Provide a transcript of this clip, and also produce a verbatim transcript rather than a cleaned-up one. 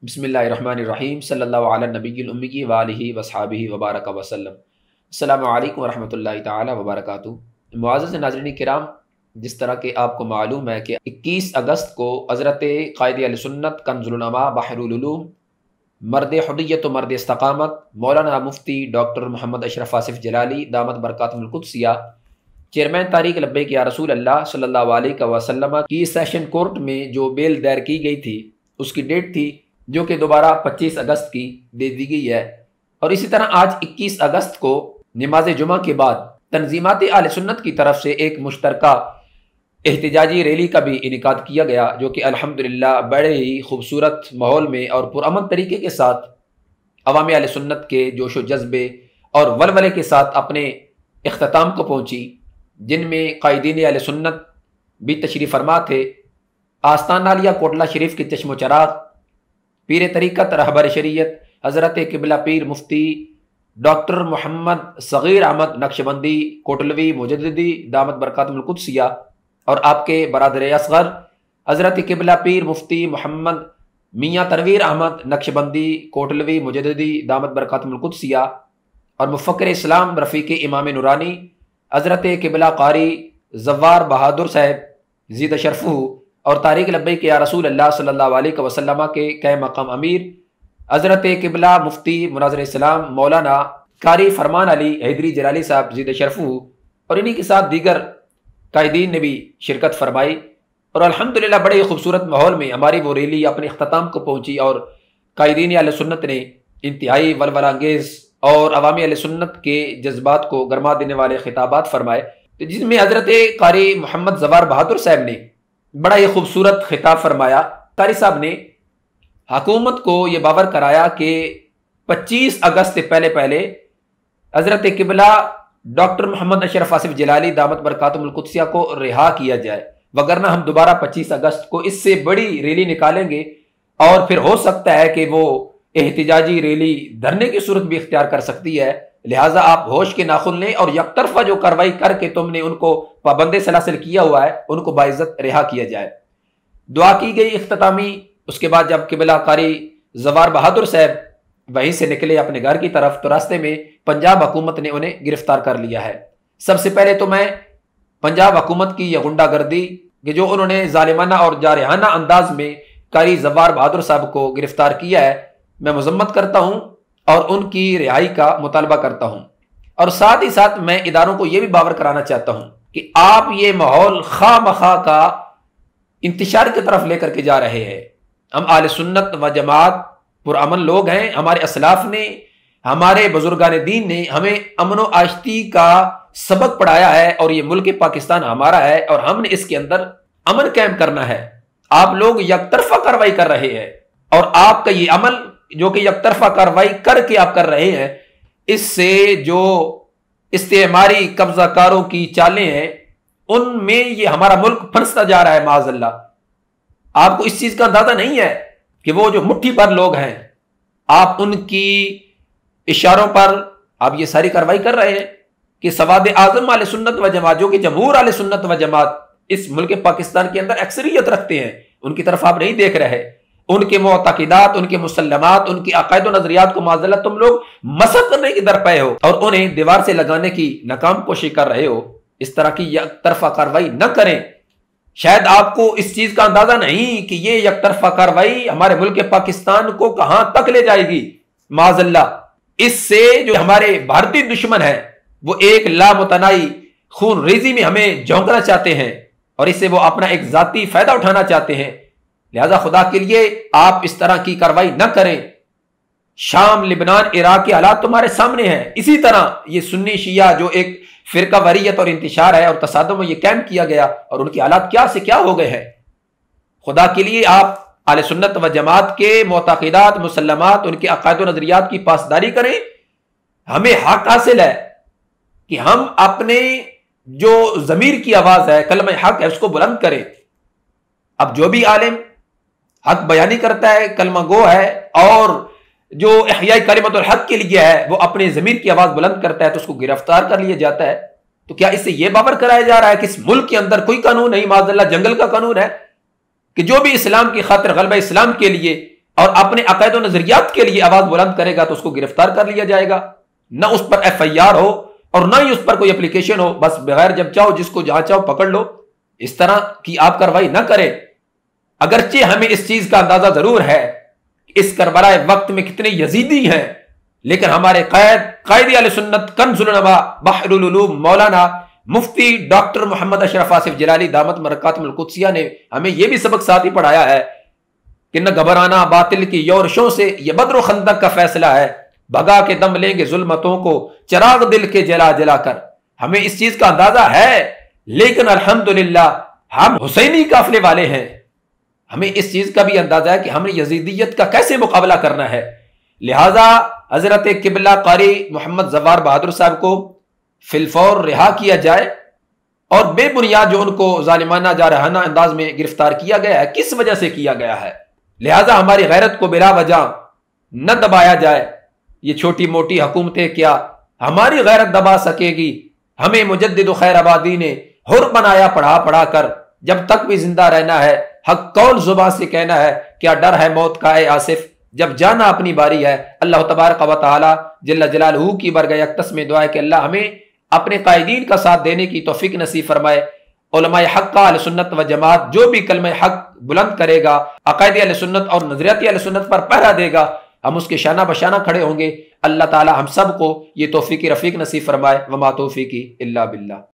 بسم اللہ الرحمن الرحیم صلی اللہ علی نبی الامی وآلہ وصحابہ وبارک وسلم۔ السلام علیکم ورحمۃ اللہ تعالی وبرکاتہ۔ معزز ناظرین کرام، جس طرح کہ آپ کو معلوم ہے کہ اکیس اگست کو حضرت قائد اہل سنت کنز العلماء بحر العلوم، مرد حریت و مرد استقامت، مولانا مفتی ڈاکٹر محمد اشرف آصف جلالی دامت برکاتہم القدسیہ، چیئرمین تحریک لبیک یا رسول اللہ صلی اللہ علیہ وسلم کی سیشن کورٹ میں جو بیل دائر کی گئی تھی، اس کی ڈیٹ تھی جو کہ دوبارہ پچیس اگست کی دے دی گئی ہے۔ اور اسی طرح آج اکیس اگست کو نماز جمعہ کے بعد تنظیمات اہل سنت کی طرف سے ایک مشترکہ احتجاجی ریلی کا بھی انعقاد کیا گیا، جو کہ الحمدللہ بڑے ہی خوبصورت ماحول میں اور پرامن طریقے کے ساتھ عوام اہل سنت کے جوش و جذبے اور ولولے کے ساتھ اپنے اختتام کو پہنچی، جن میں قائدین اہل سنت بھی تشریف فرما تھے۔ آستان عالیہ کوٹلہ شریف کے چشم و چراغ پیر طریقت رہبر شریعت حضرت قبلہ پیر مفتی ڈاکٹر محمد صغیر احمد نقشبندی کوٹلوی مجددی دامت برکاتہم القدسیہ، اور آپ کے برادر اصغر حضرت قبلہ پیر مفتی محمد میاں تنویر احمد نقشبندی کوٹلوی مجددی دامت برکاتہم القدسیہ، اور مفکر اسلام رفیق امام نورانی حضرت قبلہ قاری زوار بہادر صاحب زید شرفہ، اور تاریخ لبیک یا رسول اللہ صلی اللہ علیہ وسلم کے قائم مقام امیر حضرت قبلہ مفتی مناظر اسلام مولانا قاری فرمان علی حیدری جلالی صاحب زید شرفہ، اور انہی کے ساتھ دیگر قائدین نے بھی شرکت فرمائی۔ اور الحمدللہ بڑے ہی خوبصورت ماحول میں ہماری وہ ریلی اپنے اختتام کو پہنچی، اور قائدین اہل سنت نے انتہائی ولولہ انگیز اور عوامی اہل سنت کے جذبات کو گرما دینے والے خطابات فرمائے، جس میں حضرت قاری محمد زوار بہادر صاحب نے بڑا ہی خوبصورت خطاب فرمایا۔ قاری صاحب نے حکومت کو یہ باور کرایا کہ پچیس اگست سے پہلے پہلے حضرت قبلہ ڈاکٹر محمد اشرف آصف جلالی دامت برکاتہم القدسیہ کو رہا کیا جائے، وگرنہ ہم دوبارہ پچیس اگست کو اس سے بڑی ریلی نکالیں گے، اور پھر ہو سکتا ہے کہ وہ احتجاجی ریلی دھرنے کی صورت بھی اختیار کر سکتی ہے۔ لہٰذا آپ ہوش کے ناخن لیں، اور یک طرفہ جو کارروائی کر کے تم نے ان کو پابند سلاسل کیا ہوا ہے، ان کو باعزت رہا کیا جائے۔ دعا کی گئی اختتامی۔ اس کے بعد جب قبلہ قاری زوار بہادر صاحب وہیں سے نکلے اپنے گھر کی طرف، تو راستے میں پنجاب حکومت نے انہیں گرفتار کر لیا ہے۔ سب سے پہلے تو میں پنجاب حکومت کی یہ غنڈہ گردی کہ جو انہوں نے ظالمانہ اور جارحانہ انداز میں قاری زوار بہادر صاحب کو گرفتار کیا ہے، میں مذمت کرتا ہوں اور ان کی رہائی کا مطالبہ کرتا ہوں۔ اور ساتھ ہی ساتھ میں اداروں کو یہ بھی باور کرانا چاہتا ہوں کہ آپ یہ ماحول خواہ مخواہ کا انتشار کی طرف لے کر کے جا رہے ہیں۔ ہم اہل سنت و جماعت پرامن لوگ ہیں، ہمارے اسلاف نے، ہمارے بزرگان دین نے ہمیں امن و آشتی کا سبق پڑھایا ہے، اور یہ ملک پاکستان ہمارا ہے، اور ہم نے اس کے اندر امن قائم کرنا ہے۔ آپ لوگ یک طرفہ کارروائی کر رہے ہیں، اور آپ کا یہ عمل جو کہ یک طرفہ کارروائی کر کے آپ کر رہے ہیں، اس سے جو استعماری قبضہ کاروں کی چالیں ہیں، ان میں یہ ہمارا ملک پھنستا جا رہا ہے معاذ اللہ۔ آپ کو اس چیز کا اندازہ نہیں ہے کہ وہ جو مٹھی پر لوگ ہیں، آپ ان کی اشاروں پر آپ یہ ساری کارروائی کر رہے ہیں کہ سواد اعظم اہل سنت و جماعت، جو کہ جمہور اہل سنت و جماعت اس ملک پاکستان کے اندر اکثریت رکھتے ہیں، ان کی طرف آپ نہیں دیکھ رہے۔ ان کے معتقدات، ان کے مسلمات، ان کے عقائد و نظریات کو معاذ اللہ تم لوگ مسخ کرنے کی درپے ہو، اور انہیں دیوار سے لگانے کی ناکام کوشش کر رہے ہو۔ اس طرح کی یک طرفہ کارروائی نہ کریں۔ شاید آپ کو اس چیز کا اندازہ نہیں کہ یہ یک طرفہ کارروائی ہمارے ملک پاکستان کو کہاں تک لے جائے گی معاذ اللہ۔ اس سے جو ہمارے بھارتی دشمن ہیں، وہ ایک لامتناہی خون ریزی میں ہمیں جھونکنا چاہتے ہیں، اور اس سے وہ اپنا ایک ذاتی فائدہ اٹھانا چاہتے ہیں۔ لہذا خدا کے لیے آپ اس طرح کی کارروائی نہ کریں۔ شام، لبنان، عراق کے حالات تمہارے سامنے ہیں۔ اسی طرح یہ سنی شیعہ جو ایک فرقہ وریت اور انتشار ہے اور تصادم میں یہ قائم کیا گیا، اور ان کے حالات کیا سے کیا ہو گئے ہیں۔ خدا کے لیے آپ اہل سنت و جماعت کے معتقدات، مسلمات، ان کے عقائد و نظریات کی پاسداری کریں۔ ہمیں حق حاصل ہے کہ ہم اپنے جو ضمیر کی آواز ہے، کلمہ حق ہے، اس کو بلند کریں۔ اب جو بھی عالم حق بیانی کرتا ہے، کلمہ گو ہے، اور جو احیاء کلمۃ الحق کے لیے ہے، وہ اپنے ضمیر کی آواز بلند کرتا ہے، تو اس کو گرفتار کر لیا جاتا ہے۔ تو کیا اس سے یہ باور کرایا جا رہا ہے کہ اس ملک کے اندر کوئی قانون نہیں، معاذ اللہ جنگل کا قانون ہے، کہ جو بھی اسلام کی خاطر غلبہ اسلام کے لیے اور اپنے عقائد و نظریات کے لیے آواز بلند کرے گا تو اس کو گرفتار کر لیا جائے گا، نہ اس پر ایف آئی آر ہو اور نہ ہی اس پر کوئی اپلیکیشن ہو، بس بغیر جب چاہو جس کو جہاں چاہو پکڑ لو، اس طرح کی آپ کارروائی نہ کرے۔ اگرچہ ہمیں اس چیز کا اندازہ ضرور ہے کہ اس کربلا وقت میں کتنے یزیدی ہیں، لیکن ہمارے قائد قائد اہل سنت کنز العلماء بحر العلوم مولانا مفتی ڈاکٹر محمد اشرف آصف جلالی دامت برکاتہم القدسیہ نے ہمیں یہ بھی سبق ساتھ ہی پڑھایا ہے کہ نہ گھبرانا باطل کی یورشوں سے، یہ بدر و خندق کا فیصلہ ہے، بھگا کے دم لیں گے ظلمتوں کو چراغ دل کے جلا جلا کر۔ ہمیں اس چیز کا اندازہ ہے، لیکن الحمدللہ ہم حسینی قافلے والے ہیں، ہمیں اس چیز کا بھی اندازہ ہے کہ ہمیں یزیدیت کا کیسے مقابلہ کرنا ہے۔ لہذا حضرت قبلہ قاری محمد زوار بہادر صاحب کو فی الفور رہا کیا جائے، اور بے بنیاد جو ان کو ظالمانہ جارحانہ انداز میں گرفتار کیا گیا ہے، کس وجہ سے کیا گیا ہے، لہذا ہماری غیرت کو بلا وجہ نہ دبایا جائے۔ یہ چھوٹی موٹی حکومتیں کیا ہماری غیرت دبا سکے گی؟ ہمیں مجدد و خیر آبادی نے حر بنایا پڑھا پڑھا کر، جب تک بھی زندہ رہنا ہے حق کون زبان سے کہنا ہے، کیا ڈر ہے موت کا اے آصف، جب جانا اپنی باری ہے۔ اللہ تبارک و تعالی جل جلالہ کی برگہ یکتس میں دعا ہے کہ اللہ ہمیں اپنے قائدین کا ساتھ دینے کی توفیق نصیب فرمائے۔ علماء حق کا اہل سنت و جماعت جو بھی کلمہ حق بلند کرے گا، عقائد اہل سنت اور نظریاتی اہل سنت پر پہرا دے گا، ہم اس کے شانہ بشانہ کھڑے ہوں گے۔ اللہ تعالی ہم سب کو یہ توفیق رفیق نصیب فرمائے۔ وما توفیقی الا باللہ۔